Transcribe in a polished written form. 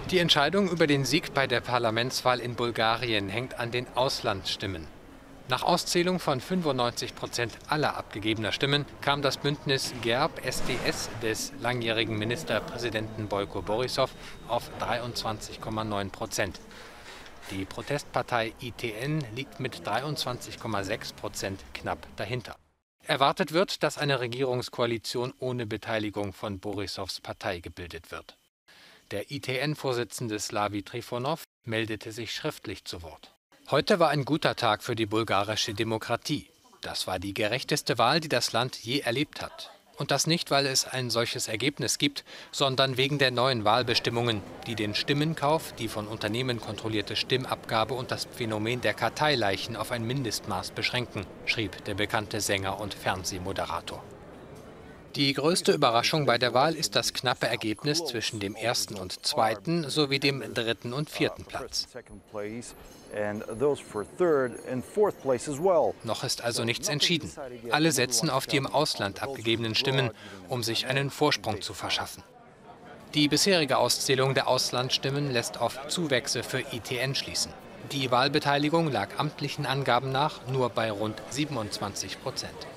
Die Entscheidung über den Sieg bei der Parlamentswahl in Bulgarien hängt an den Auslandsstimmen. Nach Auszählung von 95% aller abgegebener Stimmen kam das Bündnis GERB-SDS des langjährigen Ministerpräsidenten Bojko Borissow auf 23,9%. Die Protestpartei ITN liegt mit 23,6% knapp dahinter. Erwartet wird, dass eine Regierungskoalition ohne Beteiligung von Borissows Partei gebildet wird. Der ITN-Vorsitzende Slavi Trifonov meldete sich schriftlich zu Wort. Heute war ein guter Tag für die bulgarische Demokratie. Das war die gerechteste Wahl, die das Land je erlebt hat. Und das nicht, weil es ein solches Ergebnis gibt, sondern wegen der neuen Wahlbestimmungen, die den Stimmenkauf, die von Unternehmen kontrollierte Stimmabgabe und das Phänomen der Karteileichen auf ein Mindestmaß beschränken, schrieb der bekannte Sänger und Fernsehmoderator. Die größte Überraschung bei der Wahl ist das knappe Ergebnis zwischen dem ersten und zweiten sowie dem dritten und vierten Platz. Noch ist also nichts entschieden. Alle setzen auf die im Ausland abgegebenen Stimmen, um sich einen Vorsprung zu verschaffen. Die bisherige Auszählung der Auslandsstimmen lässt auf Zuwächse für ITN schließen. Die Wahlbeteiligung lag amtlichen Angaben nach nur bei rund 27%.